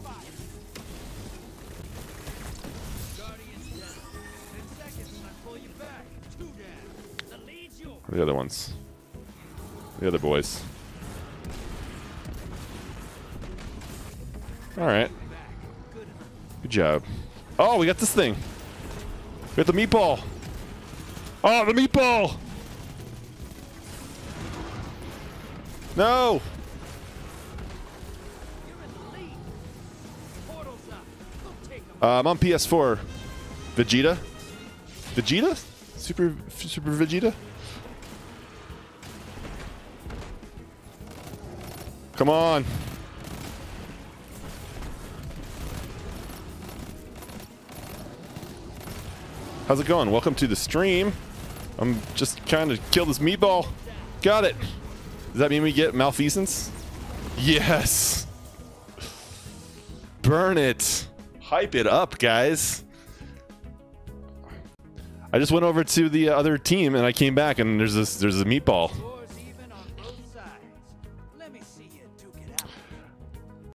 The other ones. The other boys. Alright. Good job. Oh, we got this thing. We got the meatball. Oh, the meatball! No! I'm on PS4. Vegeta? Vegeta? Super Vegeta? Come on. How's it going? Welcome to the stream. I'm just trying to kill this meatball. Got it. Does that mean we get Malfeasance? Yes. Burn it. Hype it up, guys. I just went over to the other team and I came back and there's a meatball. Let me see you